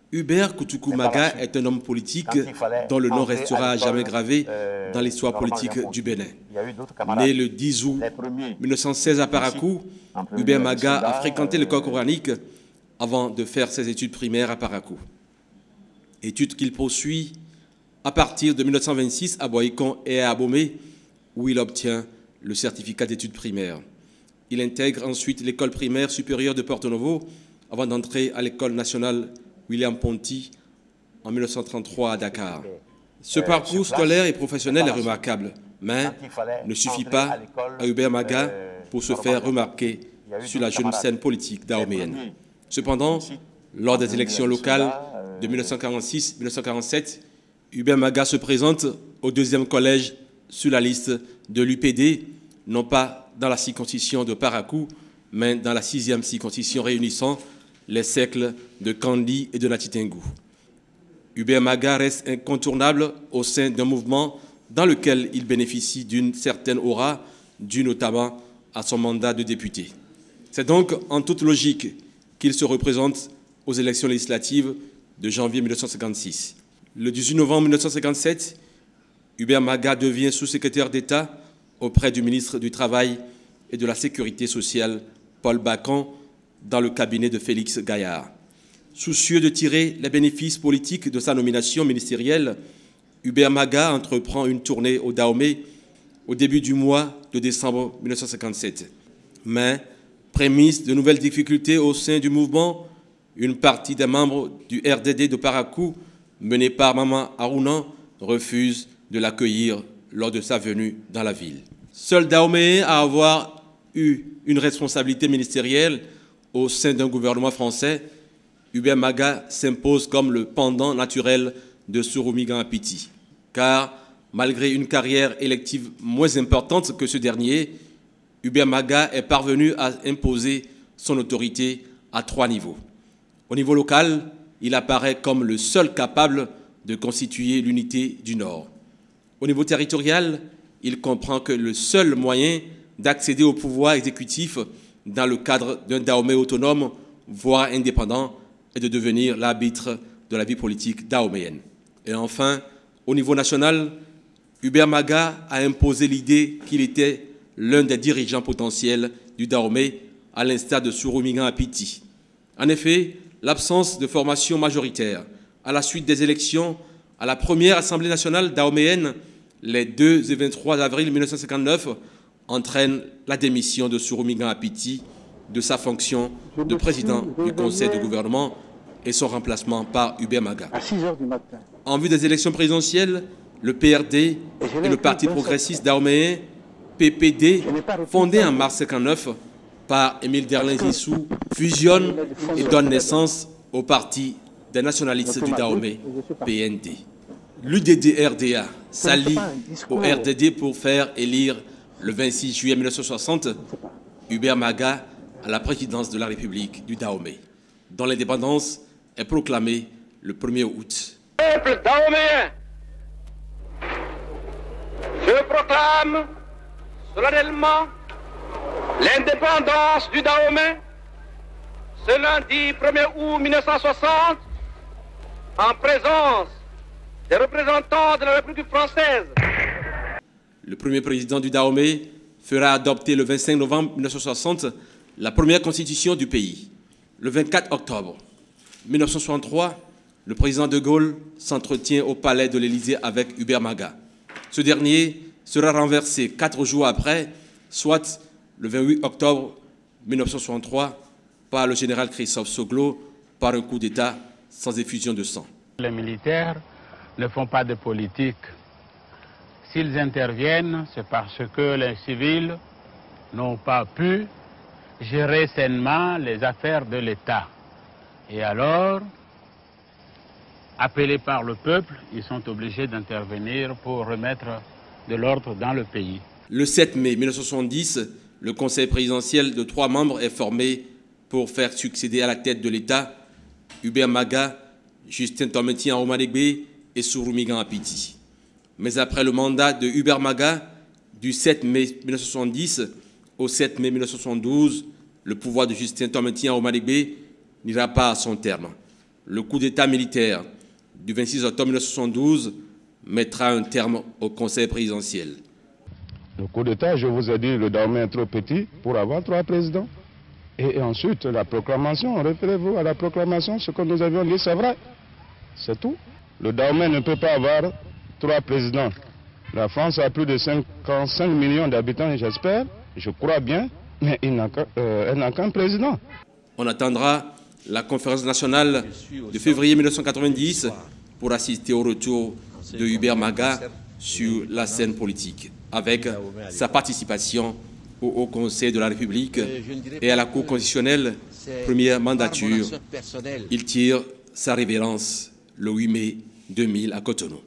Hubert Koutoukou-Maga est un homme politique dont le nom restera jamais gravé dans l'histoire politique du Bénin. Né le 10 août 1916 à Parakou, Hubert Maga a fréquenté l'école coranique avant de faire ses études primaires à Parakou. Études qu'il poursuit à partir de 1926 à Boïcon et à Abomey, où il obtient le certificat d'études primaires. Il intègre ensuite l'école primaire supérieure de Porto Novo avant d'entrer à l'école nationale William Ponty en 1933 à Dakar. Ce parcours scolaire et professionnel est remarquable, mais ne suffit pas à Hubert Maga pour se faire remarquer sur la jeune scène politique dahoméenne. Cependant, lors des élections locales de 1946-1947, Hubert Maga se présente au deuxième collège sur la liste de l'UPD, non pas dans la circonscription de Parakou, mais dans la 6e circonscription réunissant les cercles de Kandi et de Natitengou. Hubert Maga reste incontournable au sein d'un mouvement dans lequel il bénéficie d'une certaine aura, due notamment à son mandat de député. C'est donc en toute logique qu'il se représente aux élections législatives de janvier 1956. Le 18 novembre 1957, Hubert Maga devient sous-secrétaire d'État auprès du ministre du Travail et de la Sécurité sociale, Paul Bacan, dans le cabinet de Félix Gaillard. Soucieux de tirer les bénéfices politiques de sa nomination ministérielle, Hubert Maga entreprend une tournée au Dahomey au début du mois de décembre 1957. Mais, prémisse de nouvelles difficultés au sein du mouvement, une partie des membres du RDD de Parakou, mené par Maman Arounan, refuse de l'accueillir lors de sa venue dans la ville. Seul Dahomey à avoir eu une responsabilité ministérielle au sein d'un gouvernement français, Hubert Maga s'impose comme le pendant naturel de Souroumigan Apiti. Car, malgré une carrière élective moins importante que ce dernier, Hubert Maga est parvenu à imposer son autorité à 3 niveaux. Au niveau local, il apparaît comme le seul capable de constituer l'unité du Nord. Au niveau territorial, il comprend que le seul moyen d'accéder au pouvoir exécutif dans le cadre d'un Dahomey autonome, voire indépendant, est de devenir l'arbitre de la vie politique dahoméenne. Et enfin, au niveau national, Hubert Maga a imposé l'idée qu'il était l'un des dirigeants potentiels du Dahomey, à l'instar de Souroumigan Apiti. En effet, l'absence de formation majoritaire à la suite des élections à la première Assemblée nationale dahoméenne, les 2 et 23 avril 1959, entraîne la démission de Souroumigan Apiti de sa fonction de président du conseil de gouvernement et son remplacement par Hubert Maga. À 6 heures du matin. En vue des élections présidentielles, le PRD et le Parti progressiste dahoméen, PPD, fondé en mars 1959 par Émile Derlin Zissou, fusionnent et donnent naissance au Parti des nationalistes du Dahomey, PND. L'UDD-RDA s'allie au RDD pour faire élire le 26 juillet 1960 Hubert Maga à la présidence de la République du Dahomey, dont l'indépendance est proclamée le 1er août. Peuple dahoméen, je proclame solennellement l'indépendance du Dahomey ce lundi 1er août 1960 en présence des représentants de la République française. Le premier président du Dahomey fera adopter le 25 novembre 1960 la première constitution du pays. Le 24 octobre 1963, le président de Gaulle s'entretient au palais de l'Élysée avec Hubert Maga. Ce dernier sera renversé 4 jours après, soit le 28 octobre 1963, par le général Christophe Soglo, par un coup d'État sans effusion de sang. Les militaires ne font pas de politique. S'ils interviennent, c'est parce que les civils n'ont pas pu gérer sainement les affaires de l'État. Et alors, appelés par le peuple, ils sont obligés d'intervenir pour remettre de l'ordre dans le pays. Le 7 mai 1970, le conseil présidentiel de 3 membres est formé pour faire succéder à la tête de l'État Hubert Maga, Justin Tometi Aroumanegbe et Souroumigan Apiti. Mais après le mandat de Hubert Maga, du 7 mai 1970 au 7 mai 1972, le pouvoir de Justin Tometi Aroumanegbe n'ira pas à son terme. le coup d'État militaire du 26 octobre 1972 mettra un terme au Conseil présidentiel. Le coup d'État, je vous ai dit, le Dahomey est trop petit pour avoir 3 présidents. Et ensuite, la proclamation, référez-vous à la proclamation, ce que nous avions dit, c'est vrai. C'est tout. Le Dahomey ne peut pas avoir 3 présidents. La France a plus de 55 millions d'habitants, j'espère, je crois bien, mais elle n'a qu'un président. On attendra la conférence nationale de février 1990 pour assister au retour de Hubert Maga sur la scène politique, avec sa participation au Haut Conseil de la République et à la Cour constitutionnelle, première mandature. Il tire sa révérence le 8 mai 2000 à Cotonou.